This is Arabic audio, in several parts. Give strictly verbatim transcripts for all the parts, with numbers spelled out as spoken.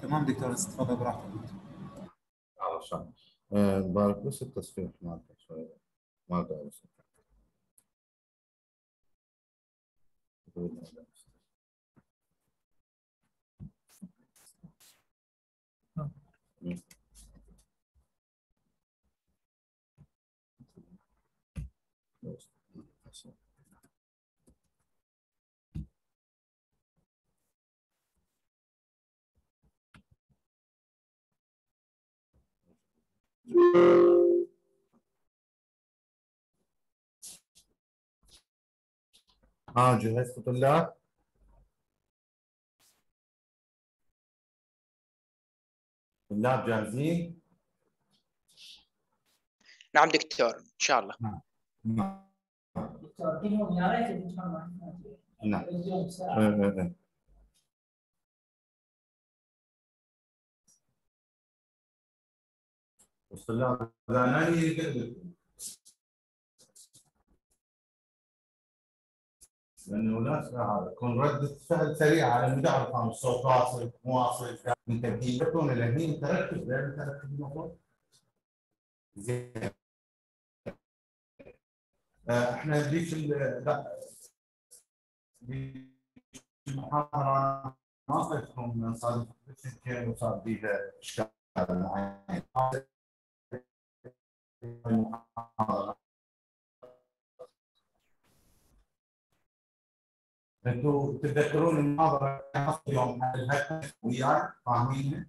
تمام دكتور، تفضل براحتك. علشان آه بارك بس التصفيح مالته شوي ما اقدر ها جهزت طلاب؟ طلاب جاهزين؟ نعم دكتور ان شاء الله. نعم نعم دكتور اليوم يا ريت نتفرج. نعم اليوم ساعة. إيه إيه إيه. والطلاب زعلانين يقلبوا لانه لا هذا تكون رده فعل سريعه على المدرب، فاهم الصوت واصل مو واصل انت بتجيبون لهني انت ركز لان انت ركز المفروض زين. آه، احنا ذيك لا المحاضره ما صرتكم صار يمكن وصار بيها اشكال معين. انتم تتذكرون المحاضره كانت يوم الهدف وياي فاهمينها؟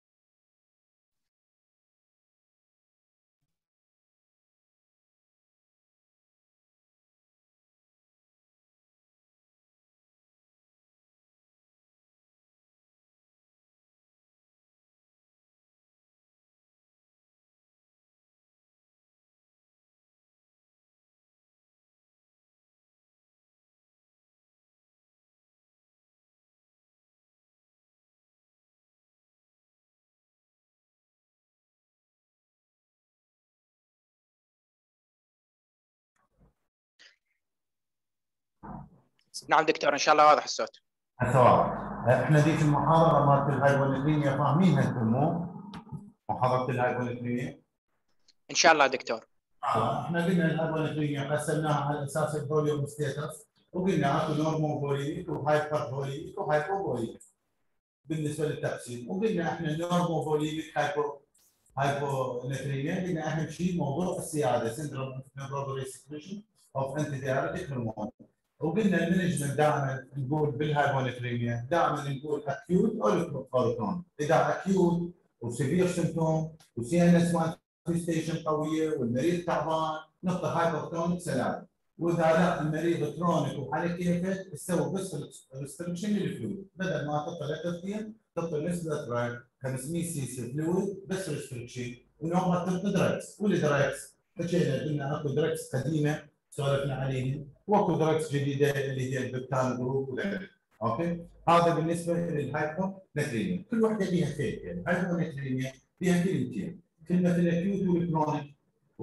نعم دكتور ان شاء الله واضح الصوت. سواء احنا ذيك المحاضره مالت الهايبونكليميا فاهمينها انتم مو؟ محاضره الهايبونكليميا؟ ان شاء الله دكتور. اه احنا قلنا الهايبونكليميا قسمناها على اساس الفوليوم ستيتس، وقلنا اكو نورمو فوليميك وهايبر فوليميك وهايبو فوليميك بالنسبه للتقسيم، وقلنا احنا نورمو فوليميك هايبو هايبونكليميا قلنا اهم شيء موضوع السياده سندروم نيوروبولي سكريشن اوف انتي دايوريتيك هرمون. وقلنا المانجمنت دائما نقول بالهايبونكليميا دائما نقول اكيوت او كرون، اذا اكيوت وسيفير سيمتوم وسي ان اس مانيفستيشن قويه والمريض تعبان نقطه هايبوكرونيك سلام، واذا لا المريض كرونيك وعلى كيفه تسوي بس ريستركشن للفلويد بدل ما تحط لترتين تحط نسبه خمسمية سي سي فلويد بس ريستركشن، ونوعها تحط دراكس والدراكس حكينا قلنا اكو دراكس قديمه سولفنا عليهم واكو دراكس جديده اللي هي البيبتان جروب وغيرها. اوكي هذا بالنسبه للهايبونكليميا، كل وحده فيها فيك يعني الهايبونكليميا فيها كلمتين، كلمه الاكيوت والكرونيك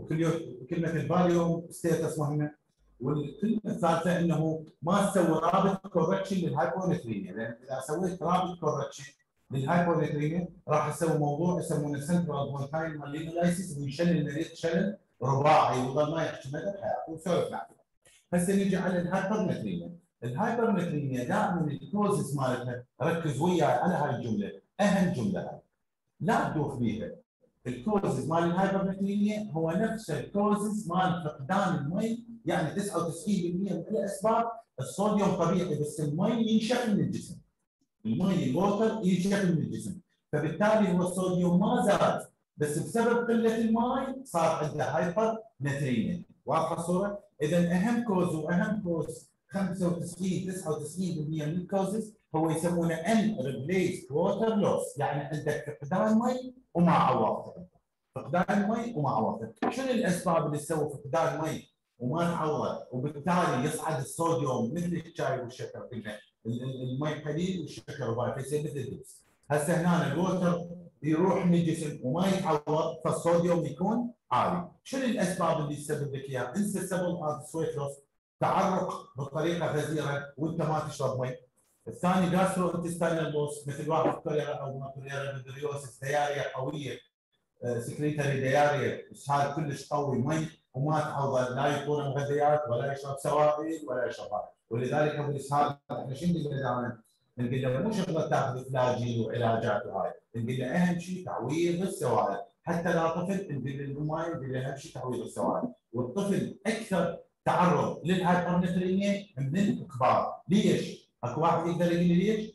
وكلمه الفاليوم ستيتس مهمه، والكلمه الثالثه انه ما تسوي رابط كوركشن للهايبونكليميا، لان اذا سويت رابط كوركشن للهايبونكليميا راح اسوي موضوع يسمونه سنترال بونتاين مالينولايسيس ويشل المريض شلل رباعي ويظل ما يحكي مدى حياته وسولف معه. هسه نيجي على الهايبرنتريميا، الهايبرنتريميا دائما الكوزز مالتها ركز وياي على هاي الجمله، اهم جمله هاي لا تدوخ بيها. الكوزز مال الهايبرنتريميا هو نفس الكوزز مال فقدان المي، يعني تسعة وتسعين بالمئة من الاسباب الصوديوم طبيعي بس المي ينشف من الجسم. المي الووتر ينشف من الجسم، فبالتالي هو الصوديوم ما زاد بس بسبب قله الماء صار عنده هايبر نتريميا. واضحه الصوره؟ اذا اهم كوز واهم كوز خمسة وتسعين تسعة وتسعين بالمئة من الكوزز هو يسمونه ان ريبليس ووتر لوس، يعني عندك فقدان مي وما عوضته. فقدان المي وما عوضته، شنو الاسباب اللي تسوي فقدان مي وما تعوض وبالتالي يصعد الصوديوم مثل الشاي والشكر؟ قلنا المي قليل والشكر ضعيف فيصير مثل الدبس. هسه هنا الووتر يروح من الجسم وما يتعوض فالصوديوم يكون عالي. شنو الاسباب اللي تسبب لك اياها؟ انسى سبب هذا السويت لوس، تعرق بطريقه غزيره وانت ما تشرب مي، الثاني جاسترو انتستينال بوس مثل واحد كوليرا او كوليرا بيدريوسس دياريا قويه، سكريتري دياريا، اسهال كلش قوي مي وما تعوض لا يكون مغذيات ولا يشرب سوائل ولا يشرب هاي، ولذلك ابو الاسهال احنا شو نقول له دائما؟ نقول له مو شغله تاخذ فلاجيل وعلاجات وهاي، نقول له اهم شيء تعويض السوائل، حتى لا طفل نقول له الماي نقول له اهم شيء تعويض السوائل، والطفل اكثر تعرض للهايبرنتريميا من الكبار، ليش؟ اكو واحد يقدر يقول لي ليش؟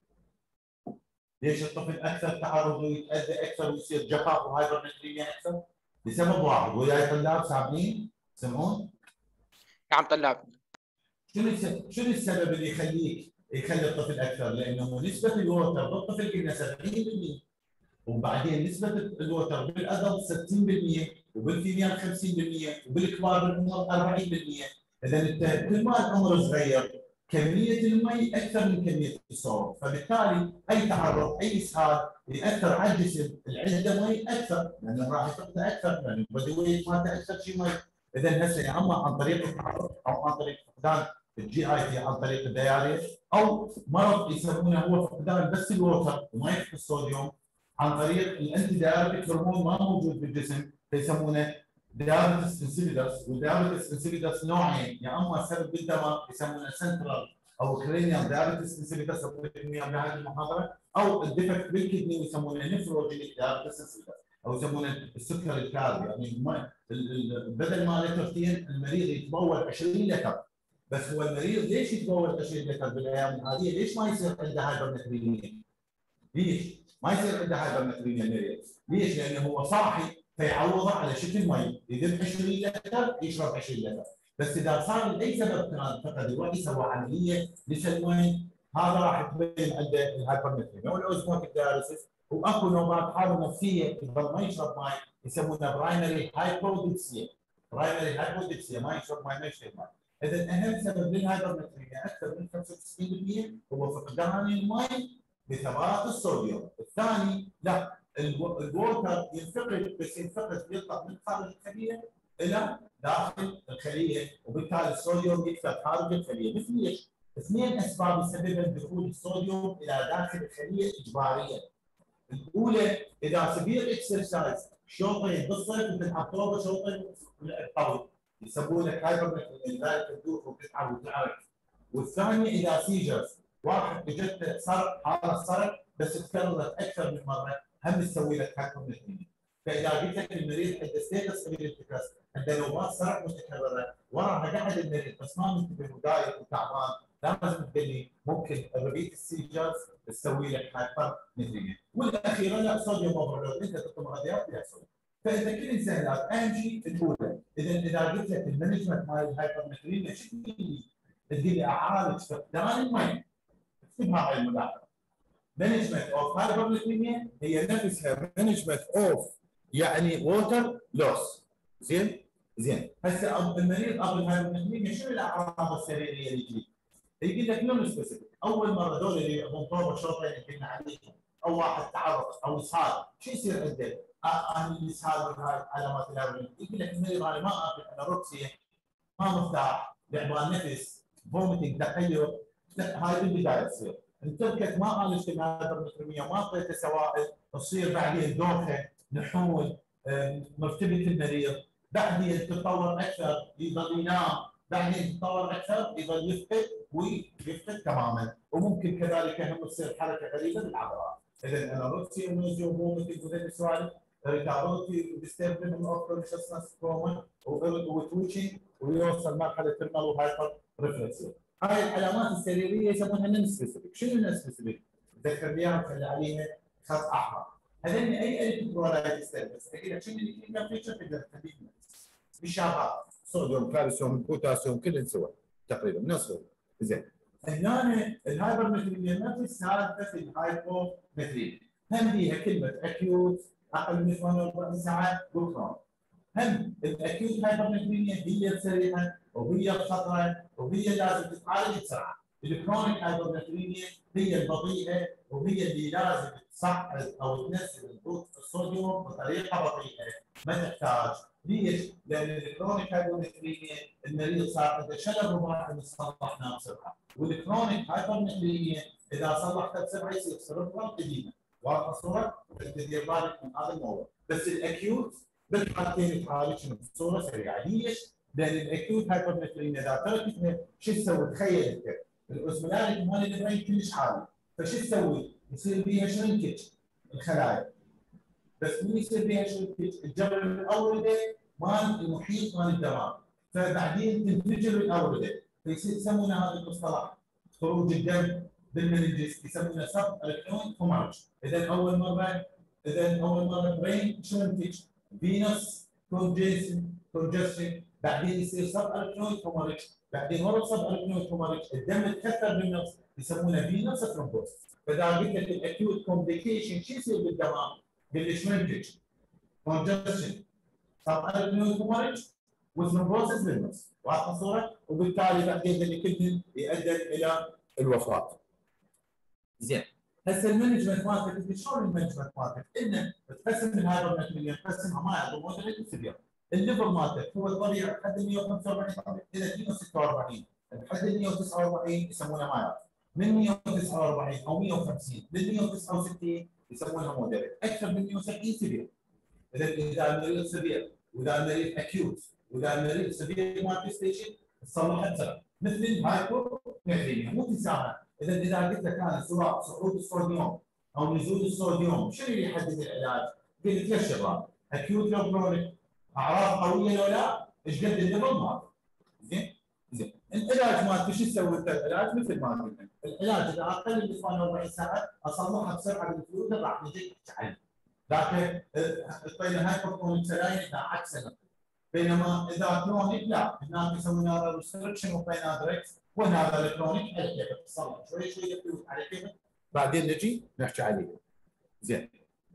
ليش الطفل اكثر تعرض ويتاذى اكثر ويصير جفاف وهايبرنتريميا اكثر؟ لسبب واحد، وياي طلاب سامعين؟ تسمعون؟ نعم طلاب. شنو شنو السبب اللي يخليك يخلي الطفل اكثر؟ لانه نسبه الووتر بالطفل قلنا سبعين بالمئة، وبعدين نسبه الووتر بالادلت ستين بالمئة، وبالفيميل خمسين بالمئة، وبالكبار بالعمر أربعين بالمئة، اذا انت كل ما العمر صغير كميه المي اكثر من كميه الصوت، فبالتالي اي تعرض اي اسهال ياثر على الجسم العنده مي اكثر، لانه راح يفقده اكثر، لان البودي ويت مالته اكثر شيء مي. اذا هسه يا اما عن طريق التعرض او عن طريق فقدان الجي اي تي عن طريق الدياليز، او مرض يسمونه هو فقدان بس الووتر وما يفقد الصوديوم عن طريق الانتي دايابيتيك هرمون ما موجود بالجسم فيسمونه دايابيتس انسيبيدس، والدايابيتس انسيبيدس نوعين، يا اما سبب بالدماغ يسمونه سنترال او كرينيال دايابيتس انسيبيدس بهذه المحاضره، او الديفكت بالكدني ويسمونه نفروجينيك دايابيتس انسيبيدس، او يسمونه السكر الكاري، يعني بدل ما لترتين المريض يتبول عشرين لتر، بس هو المريض ليش يتبول عشرين لتر بالايام العاديه؟ ليش ما يصير عنده هايبرنتريميا؟ ليش؟ ما يصير عنده هايبرنتريميا المريض، ليش؟ لانه هو صاحي فيعوضه على شكل مي، يذب عشرين لتر يشرب عشرين لتر، بس اذا صار لاي سبب كان فقد الوعي سوى عمليه لسلوين، هذا راح تبين عنده الهايبرنتريميا والاوزموتيك داياليسيس، واكو نوبات حاله نفسيه يظل ما يشرب مي يسمونها برايمري هايبودكسيا، برايمري هايبودكسيا ما يشرب مي ما يشرب مي. اذا اهم سبب للهايبرنتريميا اكثر من خمسة وتسعين بالمئة هو فقدان المي بثبات الصوديوم. الثاني لا، الووتر ينفقد، بس ينفقد يطلع من خارج الخليه الى داخل الخليه، وبالتالي الصوديوم يكثر خارج الخليه. مثل ليش؟ اثنين اسباب يسببن دخول الصوديوم الى داخل الخليه اجباريا. الاولى اذا سبير اكسرسايز شوطين بالصيف مثل اكتوبر شوطين بالطول يسمونه هايبرنتريميا، ذلك تدوخ وتتعب وتعرق. والثانيه اذا سيجرز، واحد اجته صرع حاله صرع بس تكررت اكثر من مره هم تسوي لك هايبرنتريميا. فاذا قلت لك المريض عنده ستيتس ابيليبتيكس، عنده نوبات صرع متكرره، وراها قاعد المريض بس ما منتبه ودايخ وتعبان، لازم تقول لي ممكن الريبيت السيجرز تسوي لك هايبرنتريميا. والاخيره لا، صوديوم اوفرلود، انت تعطي مغذيات فيها صوديوم. فاذا كل انسان اهم شيء الاولى، اذا اذا قلت لك المانجمنت مال الهايبرنتريميا شو تقول لي؟ تقول لي اعالج فقدان المي، اكتبها هاي الملاحظه. مانجمنت اوف هايبرنتريميا هي نفسها مانجمنت اوف يعني ووتر لوس. زين؟ زين، هسه المريض قبل الهايبرنتريميا شنو الاعراض السريريه اللي تجي؟ يقول لك نون سبيسيفيك، اول مره دول اللي بنطوبه شوطين اللي قلنا عليهم، او واحد تعرض او اسهال، شو يصير عنده؟ انا الاسهال وهاي علامات الهايبرنتريميا، يقول لك المريض انا ما اكل انوركسيا، ما مرتاح، تعبان نفس، فومتنج، تحير، لا هاي بالبدايه تصير. انتركت ما عالجت الهايبرنتريميا وما اعطيته سوائل، تصير بعدين دوخه، نحول، مرتبك المريض، بعدين تتطور اكثر يظل ينام، بعدين تتطور اكثر يظل يفقد ويفقد تماما، وممكن كذلك هم تصير حركه غريبه بالعضلات. اذا انوركسيا ونوزيا وفومتنج وهذه السوالف، irritability disturbance of consciousness trauma وتويتشنج ويوصل مرحله ترمال وهايبر ريفلكسيا. هاي العلامات السريريه يسمونها نون سبيسيفيك. شنو نون سبيسيفيك؟ ذكرناها خلي عليها خط احمر. هذول اي الكترولايت ستيربس، اقول لك شنو اللي كلينيكال فيتشر تقدر تحددها. بالشابات صوديوم، كالسيوم، بوتاسيوم، كلهم سوا تقريبا نصهم. زين. هنا الهايبرنتريميا نفس سالفه الهايبومتريميا، هم بيها كلمه اكيوت اقل من ثمانية وأربعين ساعه وكرون. هم الاكيوت هايبرنتريميا هي السريعه وهي الخطره وهي لازم تتعالج بسرعه. الكرونيك هايبرنتريميا هي البطيئه وهي اللي لازم تصعد او تنزل الصوديوم بطريقه بطيئه ما تحتاج. ليش؟ لان الكرونيك هايبرنتريميا المريض صار عنده شلل رباعي مصطلحناه بسرعه، والكرونيك هايبرنتريميا اذا صلحتها بسرعه يصير سيربرال اديمه. واضحه الصوره؟ تدير بالك من هذا الموضوع. بس الاكيوت بالحالتين تعالج بصوره سريعه. ليش؟ لان الاكيوت هايبرنفرين اذا تركتها شو تسوي؟ تخيل انت الاوسمولاريتي مال البرين كلش عالي، فشو تسوي؟ يصير بيها شرنكج الخلايا. بس من يصير بيها شرنكج؟ الجبل الاورده مال المحيط مال الدماغ، فبعدين تنفجر الاورده، فيصير يسمونه هذا المصطلح خروج الدم بالمنجز، يسمونه سب الكترونيك هومارج. اذا اول مره اذا اول مره برين شرنكج، فينوس كونجستشن، بعدين يصير سب الكترونيك هومارج، بعدين ورا سب الكترونيك هومارج الدم تكثر بالنص يسمونه فينوس ثرومبوز. فاذا قلت لك الاكيوت كومبليكيشن شو يصير بالدماغ؟ بالشرنكج، كونجستشن، سب الكترونيك هومارج وثرومبوزس بالنص. واضحه الصوره؟ وبالتالي بعدين اللي كلهم يؤدي الى الوفاه. زين هسه المانجمنت مالتك شلون المانجمنت مالتك؟ انه تقسم الهايبرنفرين تقسمها مايلد ومودريت وسيفير. الليفل مالتك هو الطبيعي لحد مية وخمسة وأربعين طبيعي الى مية وستة وأربعين، لحد مية وتسعة وأربعين يسمونها مايلد، من مية وتسعة وأربعين او مية وخمسين لل مية وتسعة وستين يسمونها مودريت، اكثر من مية وسبعين سيفير. اذا اذا المريض سيفير واذا المريض اكيوت واذا المريض سيفير مانيفستيشن تصلحها بسرعه مثل الهايبونفرينيا مو تساهل. اذا اذا قلت لك انا سواء صعود الصوديوم او نزول الصوديوم شنو اللي يحدد العلاج؟ قلت لك شغلات اكيوت لو كرونيك، اعراض قويه لو لا، ايش قد الليفل مالك. زين؟ زين العلاج مالته شو تسوي انت؟ العلاج مثل ما قلنا، العلاج اذا اقل من ثمانية وأربعين ساعه اصلحها بسرعه بالفلويد راح نجيك عنه. لكن الطيله هايبرتونيك سلاين اذا عكسنا، بينما اذا كرونيك لا، هناك يسوون ريستركشن وبينادركس، وهذا الكرونيك على كيفك تصلح شوي شوي الفلويد على كيفك، بعدين نجي نحكي عليه. زين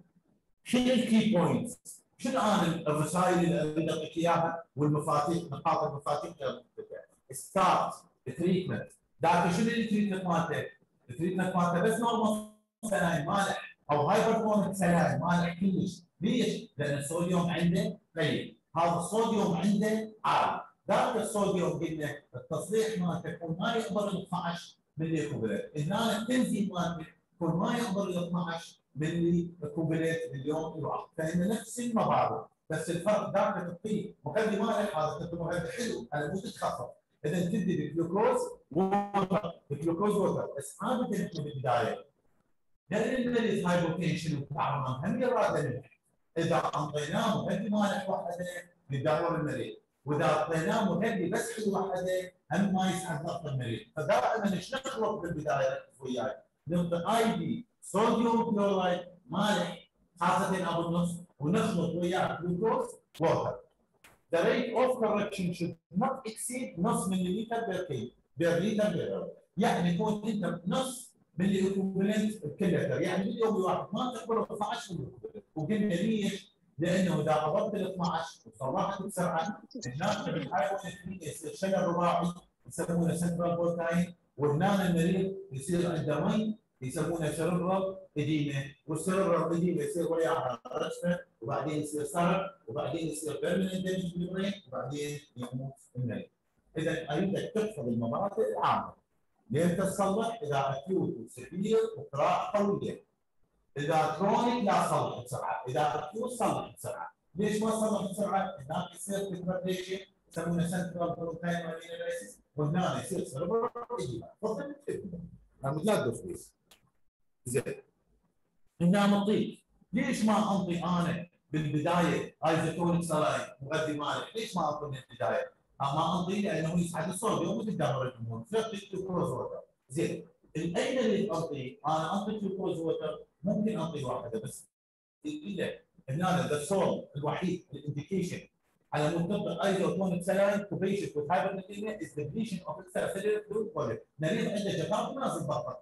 شنو الكي بوينتس؟ شنو انا الرسائل اللي اريد اعطيك اياها والمفاتيح نقاط المفاتيح اللي ستارت تريتمنت. ذاك شنو التريتمنت مالته؟ التريتمنت مالته بس نورمال سلاين مالح او هايبرتونيك سلاين مالح كلش. ليش؟ لان الصوديوم عنده قليل، هذا الصوديوم عنده عالي. ذاك الصوديوم قلنا التصليح مالته يكون ما يقدر ال اثنعش ملي كوبلت، هنا التنزيل مالته يكون ما يقدر ال اثنعش ملي كوبلت باليوم الواحد، فإن نفس المبادئ بس الفرق ذاك تعطيه مخلي مالح، هذا تعطيه مخلي حلو، هذا مو تتخفف. اذا تدي بالجلوكوز ووتر، الجلوكوز ووتر، بس عاده احنا بالبدايه لان المريض هايبوتنشن وتعبان هم يراد نمح. اذا اعطيناه مهدي مالح وحده يدور المريض، واذا اعطيناه مهدي بس حلو وحده هم ما يسعد ضغط المريض. فدائما ايش نخلط بالبدايه وياي؟ نعطي اي دي صوديوم كلورايد مالح خاصه ابو النص، ونخلط وياه جلوكوز ووتر. The rate of correction should not exceed نص مليلتر بير كيلو بير لتر بير، يعني يكون انت نص ملي اكوبلنت بكل لتر، يعني باليوم الواحد ما تقبل اثنعش ملي اكوبلنت. وقلنا ليش؟ لانه اذا قبضت ال اثنعش وصلحت بسرعه هناك بالهايبونفرين يصير شلل رباعي يسمونه سنترال بورتاين، وهنا المريض يصير عنده مي يسمونه سيربرال اديمه، والسيربرال اديمه يصير وياها رشفه، وبعدين يصير صرع، وبعدين يصير بيرمننت دامج بالبرين، وبعدين يموت المريض. اذا اريدك تحفظ المبادئ العامه. لين تصلح اذا اكيوت وسفير وقراءه قويه. اذا كرونيك لا تصلح بسرعه، اذا اكيوت صلح بسرعه. ليش ما تصلح بسرعه؟ هناك يصير ديبريشن يسمونه سنترال بروتين مالينيسيس، وهنا يصير سيربرال اديمه. تفضل انا لا تدوس. زين هنا نعطيك، ليش ما انطي انا بالبدايه ايزوتونيك سلاين مغذي مالح؟ ليش ما اعطي من البدايه؟ ما انطي لانه يسعد الصوديوم وتدمر الهرمون، فاعطي جلوكوز ووتر. زين الاين اللي اعطيه؟ انا اعطي جلوكوز ووتر ممكن اعطي واحده بس. الا هنا ذا سول الوحيد الانديكيشن على منطقه ايزوتونيك سلاين تو بيشنت وذ هايبرنفرينيا از ديبليشن اوف اكسترا فلويد فوليوم. مريض عنده جفاف ونازل بطل.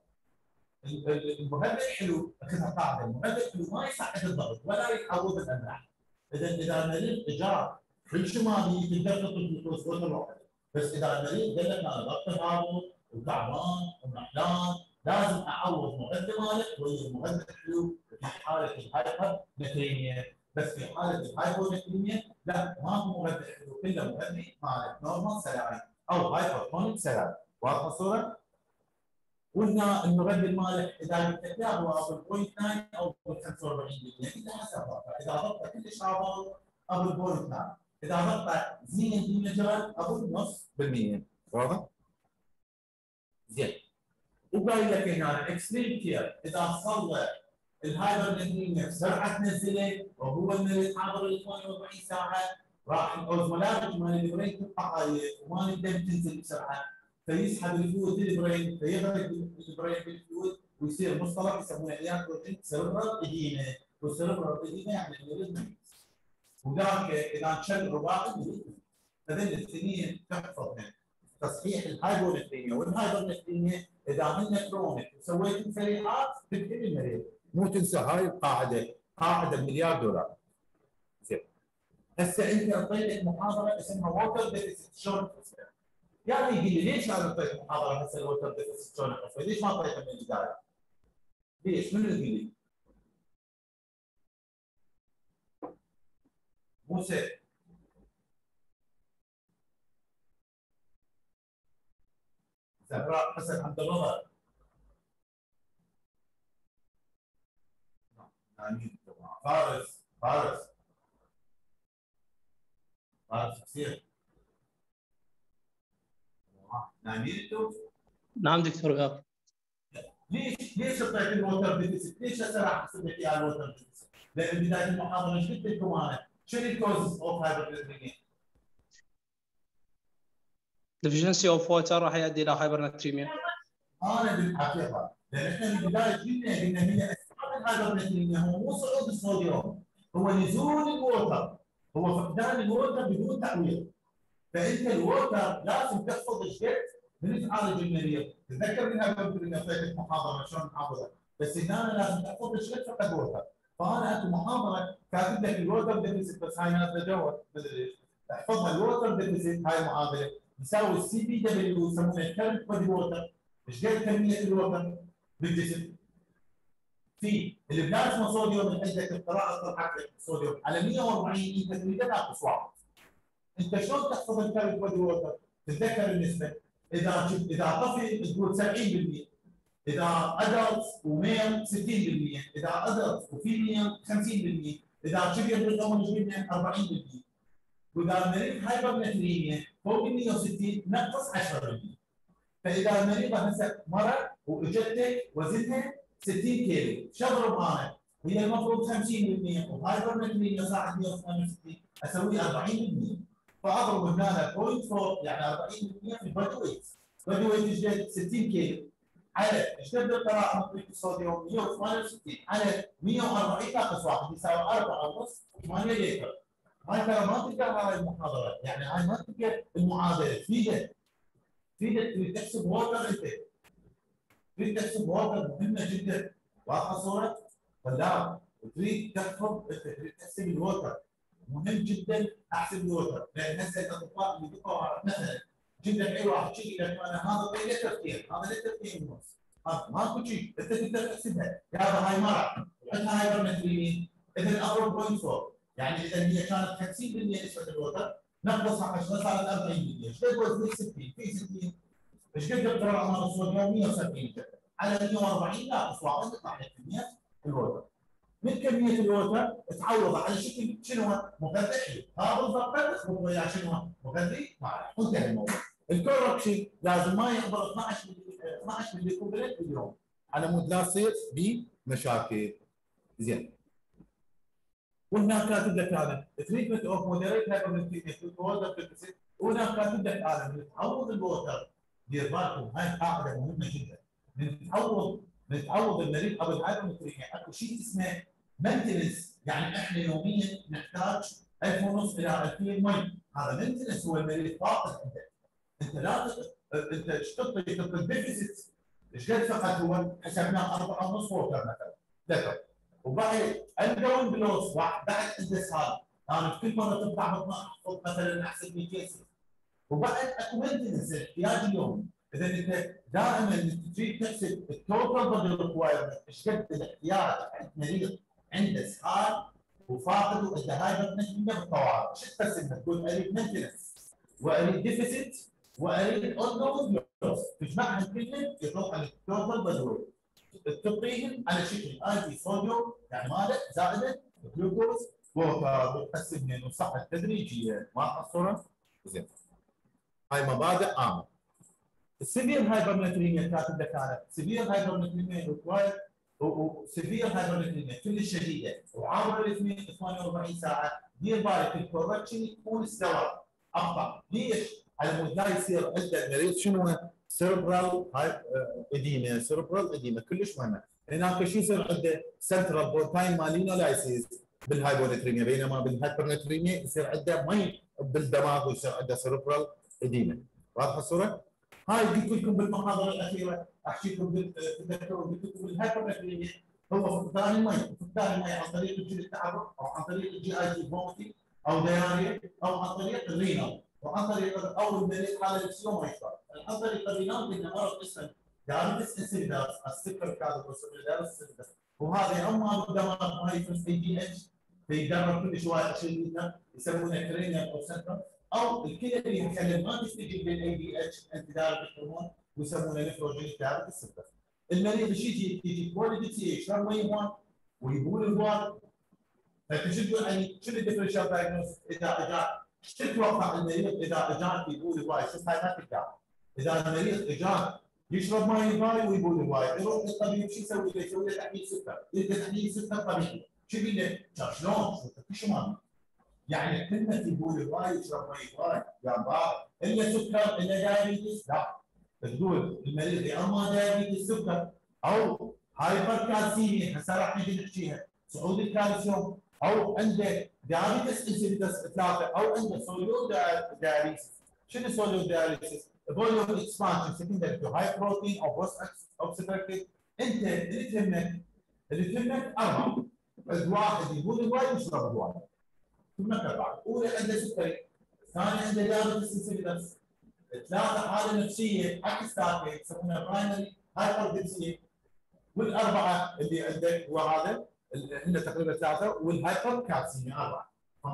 المهدئ حلو، اخذها قاعده، المهدئ حلو ما يساعد الضغط ولا يعوض الاملاح. اذا اذا المريض اجار في الشمالي تقدر تحط الجلوكوز ووتر واحده، بس اذا المريض قال لك انا ضغطي هابط وتعبان ومحلان لازم اعوض مهدئ مالك ويا المهدئ حلو في حاله الهايبر نتريميا، بس في حاله الهايبونتريميا لا ما هو مهدئ حلو، كله مهدئ مالك نورمال سلاين او هايبرتونيك سلاين. واضحه الصوره؟ قلنا انه رد المالح اذا قلت لك لا هو بال صفر فاصلة تسعة او بال خمسة وأربعين بالمئة انت حسبها، اذا ضبطت كلش هابط او بال صفر فاصلة تسعة، اذا ضبطت زين في مجال او بالنص بالمئة. واضح؟ زين. وقايل لك هنا اكستريم كير اذا صلى الهايبرنتريميا بسرعه تنزله وهو المريض حاضر ال ثمانية وأربعين ساعه راح الاوزمولاريتي مال البرين تبقى هاي ومال الدم تنزل بسرعه فيسحب الفلويد للبرين فيغرق البرين بالفلويد ويصير مصطلح يسمونه اياكوجين سيربرال اديما، والسيربرال اديما يعني المريض ميت. وذاك اذا انشل رباط المريض ميت. فذل الاثنين تحفظهم. تصحيح الهايبونتريميا والهايبرنتريميا اذا عملنا كرونيك وسويت سريعات تكتب المريض. مو تنسى هاي القاعده، قاعده بمليار دولار. زين. هسه انت اعطيتك محاضره اسمها ووتر ديفيسيت شلون تحسبها؟ يعني يقول لي ليش انا اعطيتك محاضره هسه الووتر ديفيسيت شلون احسبها؟ ليش ما اعطيتها من البدايه؟ ليش؟ من اللي يقول لي؟ موسى زهراء حسن عبد الله فارس فارس فارس كثير نايمين انتم؟ نعم دكتور غاب. ليش ليش اعطيت الووتر ديفيسيت؟ ليش هسه راح احسب لك اياها الووتر ديفيسيت؟ لان بدايه المحاضره ايش قلت لكم انا؟ شنو الكوزز اوف هايبرنتريميا؟ deficiency of water راح يؤدي الى هايبرنتريميا. انا بالحقيقه لان احنا من البدايه قلنا قلنا هي اسباب الهايبرنتريميا هو مو صعود الصوديوم، هو نزول الووتر، هو فقدان الووتر بدون تعويض. فانت الووتر لازم تحفظ ايش قد من تعالج المريض. تذكر من هايبرنتريميا اعطيتك محاضره شلون نحافظها، بس هنا أنا لازم تحفظ ايش قد فقد ووتر. فانا اكو محاضره كاتب لك الووتر ديفيسيت بس هاي نازله جوا مدري ليش. احفظها الووتر ديفيسيت هاي المعادله يساوي السي بي دبليو يسمونه الكرنت بودي ووتر. ايش قد كميه الووتر بالجسم؟ في البلازما صوديوم اللي عندك القراءه طلعت لك الصوديوم على مئة وأربعين انت تريد ناقص واحد. انت شلون تحفظ الكرنت بودي ووتر؟ تتذكر النسبه اذا جبت اذا طفل تقول سبعين بالمئة، اذا ادلت وميل ستين بالمئة، اذا ادلت وفيميل خمسين بالمئة، اذا كبير بالعمر جبنا أربعين بالمئة. واذا المريض هايبرنتريميا فوق ال مئة وستين نقص عشرة بالمئة. فاذا المريضه هسه مرض واجتك وزنها ستين كيلو، شضرب انا هي المفروض خمسين بالمئة وهايبرنتريميا صاحت مئة وثمانية وستين اسوي أربعين بالمئة. فاضرب هنا صفر فاصلة أربعة يعني أربعين بالمئة في البادي ويت. البادي ويت ايش قد؟ ستين كيلو على ايش قد القراءه نطريق الصوديوم؟ مئة وثمانية وستين على مئة وأربعين ناقص واحد يساوي أربعة ونص ثمانية لتر. هاي ترى ما تلقى هاي المحاضره، يعني هاي ما تلقى المعادله تفيدك تفيدك تريد تحسب ووتر. انت تريد تحسب ووتر مهمه جدا. واضحه الصوره؟ ولا تريد تحفظ انت تريد تحسب الووتر مهم جدا. احسب الووتر لان هسه الاطباء اللي بقوا مثلا جدا حلو واحد شيء يقول لك انا هذا طريقه تفكير، هذا ليش تفكير ونص، هذا ماكو شيء انت تقدر تحسبها. يابا هاي مرض وعندها هايبرنتريميا اذا أربعة فاصلة أربعة يعني اذا هي كانت خمسين بالمئة نسبه الووتر نقصها عشرة صارت أربعين بالمئة. ايش قد وزنك؟ ستين في ستين. ايش قد القراءه مال الصوديوم؟ مئة وسبعين على مئة وأربعين ناقص واحد يطلع لك كميه الووتر. من كميه الووتر تعوض على شكل شنو؟ مغذي. هذا بالضبط تخبط وياه شنو؟ مغذي مالح وانتهى الموضوع. الكوركشن لازم ما يعبر اثنعش اثنعش ملي كوبلت باليوم على مود لا تصير بمشاكل. زين. وهناك كاتب لك هذا تريتمنت اوف مودريت هايبرنتريميا في الووتر ديفيسيت، وهناك كاتب لك هذا من تعوض الووتر. دير بالكم هاي قاعده مهمه جدا. من تعوض من تعوض المريض قبل الهايبرنتريميا اكو شيء اسمه مينتنس، يعني احنا يوميا نحتاج ألف ونص الى ألفين مي. هذا مينتنس هو المريض فاقد عندك. انت لا انت ايش تعطي؟ تعطي الديفيسيت ايش قد فقط هو حسبناه أربعة ونص ووتر مثلا ذكر. وبعد الدون بلوس بعد عنده اسهال انا كل مره تطلع بطنه احفظ مثلا احسب مئتين سنه. وبعد اكو مينتنس احتياج اليوم. اذا انت دائما تريد تحسب التوتال بودي ريكوايرمنت ايش قد الاحتياج عند مريض عنده اسهال وفاقد وعنده هايبرنتريميا بالطوارئ. ايش تقسم؟ تقول اريد مينتنس واريد ديفيسيت واريد اونو جلوس تجمعهم كلهم يروح على التوتال بدوي تعطيهم على شكل اي في صوديوم يعني ماله زائده جلوكوز ووتر وتقسمهم الصحه التدريجيه واضحه الصوره؟ زين هاي مبادئ عامه. السيفير هايبرنتريميا كاتب لك انا سيفير هايبرنتريميا ريكوايرد وسيفير هايبرنتريميا كلش شديده وعابره ل ثمانية وأربعين ساعه دير بالك الكوركشن يكون استوى ابطا ليش؟ على مود لا يصير عنده المريض شنو سيربرال هاي اديما سيربرال اديما كلش مهمه هناك شو يصير عنده سنترال بورتاين مالينو لايسيس بالهايبونتريميا بينما بالهايبرنتريميا يصير عنده مي بالدماغ ويصير عنده سيربرال اديما واضحه الصوره؟ هاي قلت لكم بالمحاضره الاخيره احكي لكم تذكروا قلت لكم الهايبرنتريميا هو فقدان المي فقدان المي عن طريق الجلد التعرق او عن طريق الجي اي تي فومتي او دياريا او عن طريق الرينال وعن طريق او المريض حاله نفسيه وما يشرب عن طريق الرينال قلنا مرض اسمه دايابيتس انسيداس السكر كذا والسكر وهذا اما بالدماغ ما يفرز اي جي اتش فيدرب كل شويه عشرين لتر يسمونه كرينيال او سنتر او الكلى اللي مثلا ما تستجيب للاي دي اتش انتدار الهرمون ويسمونه نفروجينيك دايابيتس السكر. المريض ايش يجي؟ يجي كواليتي سي يشرب مي هون ويبول البوال فانت شو تقول يعني شو الديفرنشال دايجنوستس اذا اجى شو تتوقع المريض اذا اجاك يبول هواي شو هاي ما تقدر اذا المريض اجاك يشرب مي هواي ويبول هواي يروح للطبيب شو يسوي له؟ يسوي له تحليل سكر يلقى تحليل سكر طبيعي شو يقول له؟ شلون؟ شو ما يعني كلمه يبول هواي يشرب مي هواي يا بابا الا سكر الا دايابيتس لا تقول المريض يا اما دايابيتس سكر او هايبر كالسيميا هسه راح نجي نحكيها صعود الكالسيوم او عنده دايابيتس انسيدس ثلاثه او عنده سوليو داياليسيس شنو سوليو داياليسيس؟ فوليوم اكسبانشن سكندري تو هاي بروتين او بوست اوكسيدريتد انت اللي تهمك اللي تهمك اربعه واحد يقول هواي ويشرب هواي تهمك اربعه اولى عنده سكري الثاني عنده دايابيتس انسيدس ثلاثه حاله نفسيه عكس ثانيه يسمونها برايمري هايبرتنسيه والاربعه اللي عندك هو هذا هن تقريبا ثلاثه والهايبر كالسيميا اربعه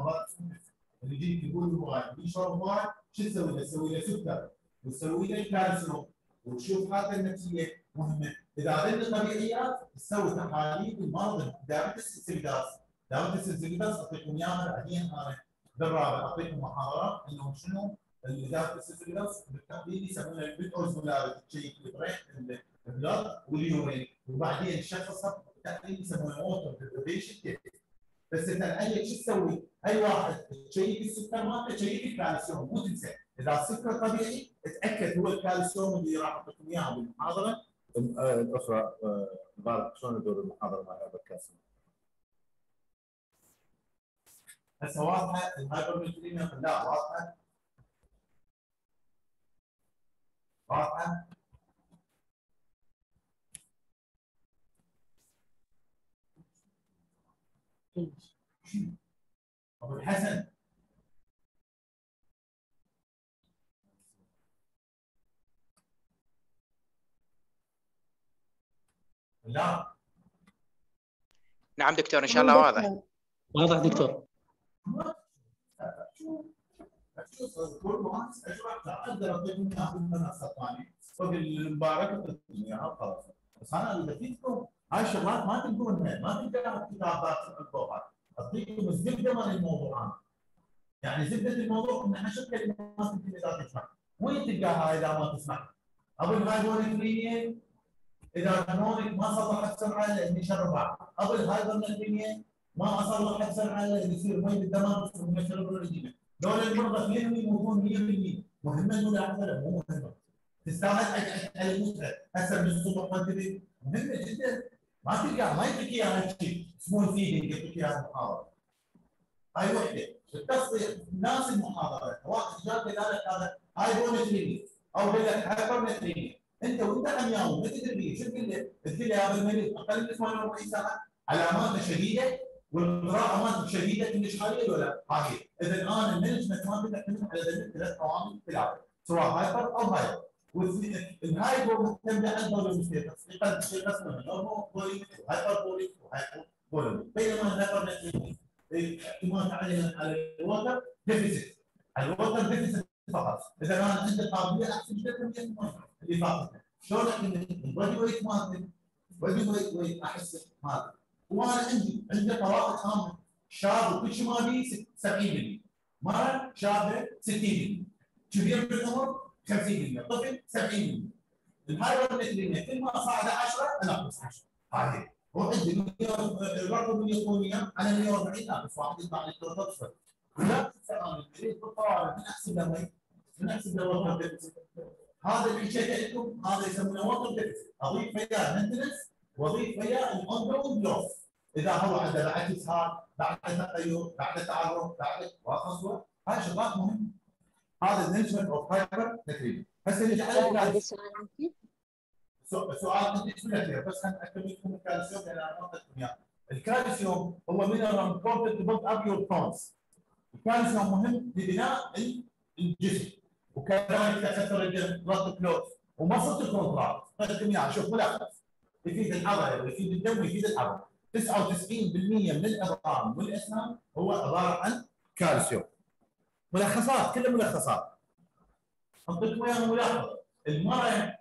اللي يجيك يقول هواي يشرب هواي شو تسوي له؟ تسوي له سكر وتسوي له كالسيوم وتشوف حالته النفسيه مهمه اذا عندنا طبيعيات تسوي تحاليل المرض دايابيتس انسيداس دايابيتس انسيداس اعطيكم اياها بعدين انا بالرابع اعطيكم محاضرات انه شنو الدايابيتس انسيداس بالتحليل يسمونه البيت اوزمولاريتي تشيك البرين البلاد واليورين وبعدين شخصها بالتحليل يسمونه ووتر ديبريفيشن تيست بس انت عليك شو تسوي؟ اي واحد تشيك السكر مالته تشيك الكالسيوم مو تنسى اذا السكر طبيعي اتاكد هو الكالسيوم اللي راح اعطيكم اياه بالمحاضره الاخرى. مبارك شلون ادور المحاضره مع هذا الكالسيوم؟ هسه واضحه الهايبرمتريميا لا واضحه واضحه ابو الحسن لا نعم دكتور ان شاء الله واضح واضح دكتور. شوف كل مهندس اشرح اقدر اعطيكم اياها بالمنصه الثانيه وبالمبارك اعطيكم اياها خلاص بس انا اذا فيكم هاي الشغلات ما تلقونها ما تلقاها في كتابات الفوقات اعطيكم الزبده مال الموضوعات يعني زبده الموضوع ان عشر كلمات يمكن اذا تسمع وين تلقاها اذا ما تسمع؟ ابو الهايبرنتريميا اذا كرونيك ما صلحت بسرعه لان يشرب بعض ابو الهايبرنتريميا ما اصلحت بسرعه لان يصير مي بالدماغ يصير مي شرب الرجيم دول المرضى فيهم يموتون مية بالمية مهمه انه لا مو مهمه تستاهل على الموتى هسه من الصبح ما تدري مهمه جدا ما تلقى ما يعطيك اياها هيك سمول فيدنج يعطيك اياها المحاضره هاي وحده التصحيح ناس المحاضره واحد جاب لك هذا هايبرنتريميا او قال لك هايبرنتريميا انت وانت عميان ما تدري بيه شو تقول له؟ تقول له يا ابو المريض اقل من ثمانية وأربعين ساعه علاماته شديده والقراءه مالته شديده كلش عاليه ولا هاي اذا الان المانجمنت ما تعتمد على ثلاث عوامل ثلاثه سواء هايبر او هايبر والهايبر معتمده على الفوليوم ستيتس يقسمون نورمال فوليوم وهايبر فوليوم وهايبر فوليوم بينما الهايبر اعتماد على على الوتر ديفيسيت الوتر ديفيسيت فقط، اذا انا عندي قابليه احسب كميه الماء اللي فاقدها، شلون احسب البودي ويت مالتي؟ البودي ويت ويت احسب مالتي، وانا عندي عندي قواعد عامه، شاب وكل شيء مالي سبعين بالمئة، مرأة شابه ستين بالمئة، كبير بالعمر خمسين بالمئة، طفل سبعين بالمئة. الهايبرنتريميا كل ما صعد عشرة انقص عشرة، هذه وعندي الرقم اللي يكون على مئة وأربعين ناقص واحد يطلع لي ثلاثة صفر. لا انا اريد بالطوارئ من احسب له من احسب له ووتر ديفيسيت. هذا اللي حكيت لكم هذا يسمونه ووتر ديفيسيت، اضيف وياه مينتنس واضيف وياه الاون جراوند لوس. اذا هو عنده بعد اسهال، بعد تغير، بعد تعرض، بعد واخص هاي شغلات مهمه. هذا المانجمنت اوف هايبر نتريميا. هسه نجي على عندي سؤال عندي. سؤال عندي كثير بس خليني اكمل لكم الكالسيوم لان انا ما قلت اياه. الكالسيوم هو مينرال امبورتنت تو بيلد اب يور بونز. الكالسيوم مهم لبناء الجسم وكذلك تكسر الدم بلاد كلوت ومصل الكونتراكت. قلت اياه شوف ملخص يفيد العضله ويفيد الدم ويفيد العضله. تسعة وتسعين بالمئة من العظام والاسنان هو عباره عن كالسيوم. ملخصات كلها ملخصات. انطيكم اياها ملاحظه. المراه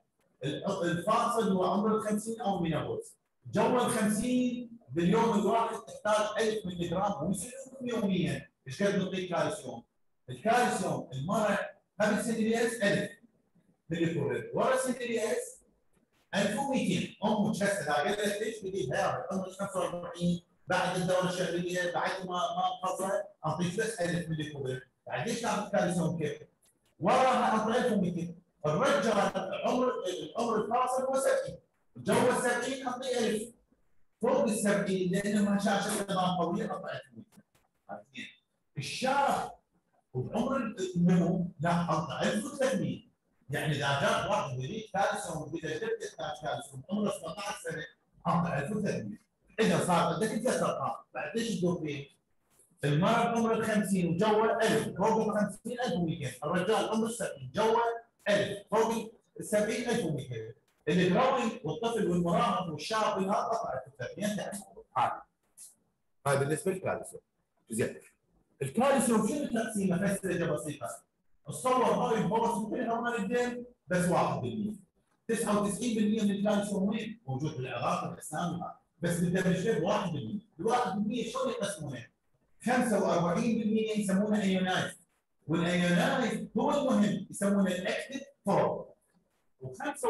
الفاصل هو عمر ال خمسين او مينوبوز. جو ال خمسين باليوم الواحد تحتاج ألف مللي جرام ويصيرون يوميا. ايش قد نعطيك كالسيوم؟ الكالسيوم المراه قبل سنترياس ألف مللي كورير، ورا سنترياس ألف ومئتين. امك هسه اذا قلت ليش بدي هذا عمرك خمسة وأربعين بعد الدوره الشهريه بعد ما ما قصر اعطيك بس ألف مللي كورير، بعد ليش تعطي كالسيوم كيف؟ وراها اعطي ألف ومئتين. الرجال عمر العمر الفاصل هو سبعين، جو ال سبعين اعطيه ألف، فوق ال سبعين لانه ما شاشه نظام قويه اعطي ألف ومئتين. الشاب وبعمر النمو لا اعطي ألف وثلاثمئة. يعني اذا جاء واحد يريد كالسيوم وبدا جد يحتاج كالسيوم عمره سبعطعش سنه اعطي ألف وثلاثمئة. اذا صار عندك ثلاث ارقام بعد ليش تدور فيه؟ المرأة عمر ال خمسين وجوه ألف، فوق ال خمسين ألف ومئتين، الرجال عمر سبعين جوه ألف، فوق ال سبعين ألف ومئتين. الجراوي والطفل والمراهق والشاب هذا قطع الثلاثمئة. هذا هذا بالنسبه للكالسيوم. زين الكالسيوم شنو تقسيمه؟ فسرجه بسيطه. تصور هاي البوص كل هرمون الدم بس واحد بالمئة. تسعة وتسعين بالمئة من الكالسيوم وين؟ موجود بالعظام والاجسام وهذا، بس بالدم الجيد واحد بالمئة. ال واحد بالمئة شلون يقسمونه؟ خمسة وأربعين بالمئة يسمونه ايونايز، والايونايز هو المهم يسمونه الاكتف فورم. و45%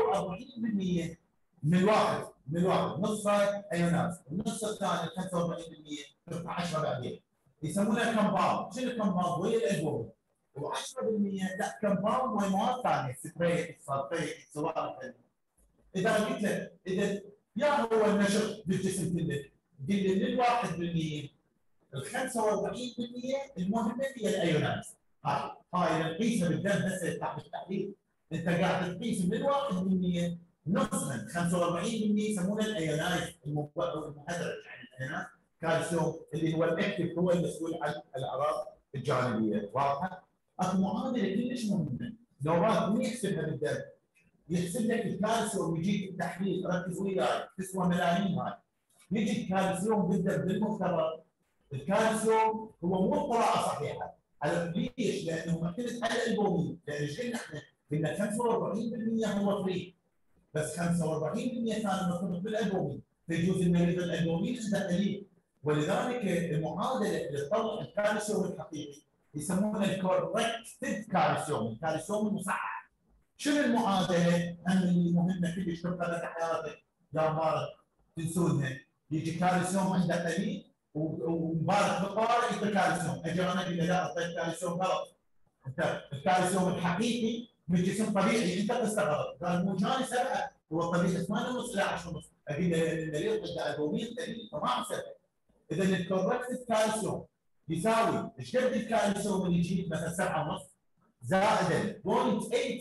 من الواحد من الواحد نصه ايونايز، والنص الثاني خمسة وأربعين بالمئة عشرة بعدين يسمونه كمباوند. شنو الكمباوند؟ وهي الادويه. و10% لا كمباوند وهي مواد ثانيه سبراي صلفيت سوائل. اذا قلت لك اذا يا هو النشط بالجسم كله قل لي من الواحد بالمئة ال خمسة وأربعين بالمئة المهمه هي الايونايز. هاي هاي نقيسها بالدم هسه تحت التحليل. انت قاعد تقيس من واحد بالمئة نصها خمسة وأربعين بالمئة يسمونه الايونايز المحرك. يعني الايونايز كالسيوم اللي هو الاكتف هو المسؤول عن الاعراض الجانبيه. واضحه؟ اكو معادله كلش مهمه نوبات مو يحسبها بالدم، يحسب لك الكالسيوم يجيك التحليل. ركز وياي تسوى ملايين. هاي يجي الكالسيوم بالدم بالمختبر. الكالسيوم هو مو قراءه صحيحه. على ليش؟ لانه معتمد على الالبومين. لان ايش قلنا احنا؟ قلنا خمسة وأربعين بالمئة هو فري، بس خمسة وأربعين بالمئة كان مرتبط بالالبومين، فيجوز المريض الالبومين عنده قليل. ولذلك المعادله اللي تطلع الكالسيوم الحقيقي يسمونها الكوركتد كالسيوم، الكالسيوم المصحح. شنو المعادله؟ اللي مهمه كلش تبقى حياتك يا مبارك تنسونها. يجي كالسيوم عنده قليل ومبارك بالطوارئ يعطي كالسيوم، اجي انا اقول له لا اعطيت كالسيوم غلط. انت الكالسيوم الحقيقي من جسم طبيعي انت قسته غلط. قال مو جاني سبعه هو طبيعي ثمانية ونص الى عشرة ونص، اقول له المريض عنده البومين قليل فما سبعه. اذا الكوركتد كالسيوم يساوي ايش قد الكالسيوم اللي يجيك مثلا سبعة ونص زائد صفر فاصلة ثمانية